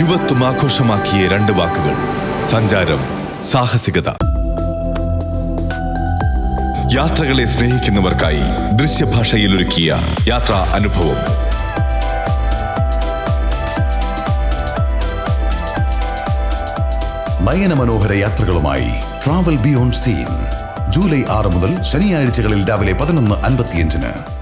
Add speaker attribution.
Speaker 1: യുവത്വം ആഘോഷമാക്കിയ രണ്ട് വാക്കുകൾ: സഞ്ചാരം, സാഹസികത. യാത്രകളെ സ്നേഹിക്കുന്നവർക്കായി ദൃശ്യഭാഷയിൽ ഒരുക്കിയ യാത്രാ അനുഭവം.
Speaker 2: നയന മനോഹര യാത്രകളുമായി ട്രാവൽ ബിയോണ്ട് സീൻ. ജൂലൈ 6 മുതൽ ശനിയാഴ്ചകളിൽ രാവിലെ 11:55.